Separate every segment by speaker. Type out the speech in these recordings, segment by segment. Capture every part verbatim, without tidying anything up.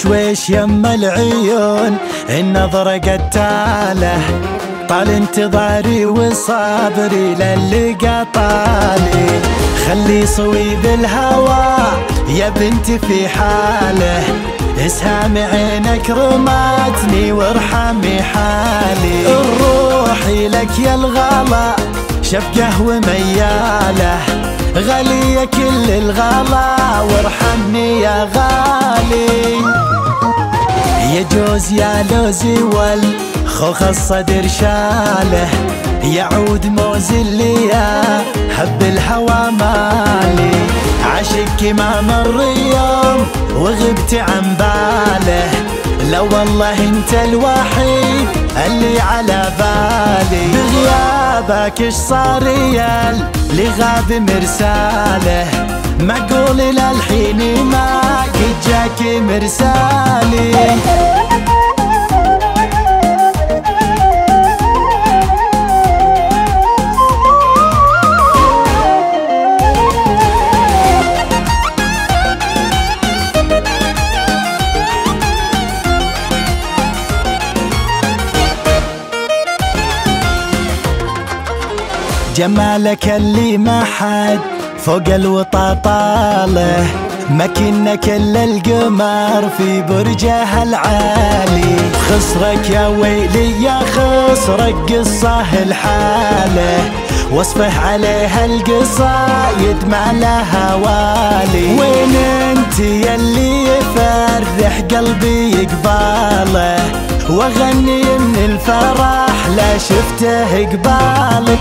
Speaker 1: وشويش يما العيون النظرة قتاله، طال انتظاري وصبري للقى طالي. خلي صويب الهوى يا بنتي في حاله، اسهام عينك رماتني وارحمي حالي. روحي لك يا الغلا شفقه ومياله، غالية كل الغلا وارحمني يا غالي. يا جوز يا لوزي والخوخ الصدر شاله، يعود موز اللي يا حب الهوى مالي. عشقك ما مر يوم وغبت عن باله، لا والله انت الوحيد اللي على بالي. بغيابك اش صار يا اللي غاب مرساله، معقول للحين ما قد جاك مرسالي. جمالك اللي ما حد فوق الوطا طاله، مكنك الا القمر في برجه العالي. خسرك يا ويلي يا خسرك قصه الحاله، وصفه عليها القصايد ما لها والي. وين انت يلي يفرح قلبي قباله، واغني من الفرح لا شفته قبالي.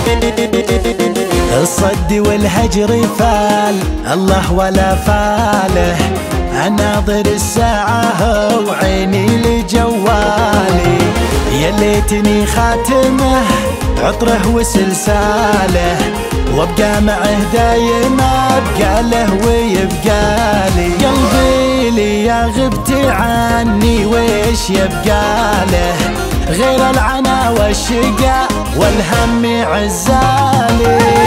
Speaker 1: الصد والهجر فال الله ولا فاله، اناظر الساعة وعيني لجوالي. يا ليتني خاتمه عطره وسلساله، وابقى معه دايم ابقى له ويبقى لي. قلبي لي يا غبتي عني ويش يبقى له، غير العنا والشقا والهم عزالي.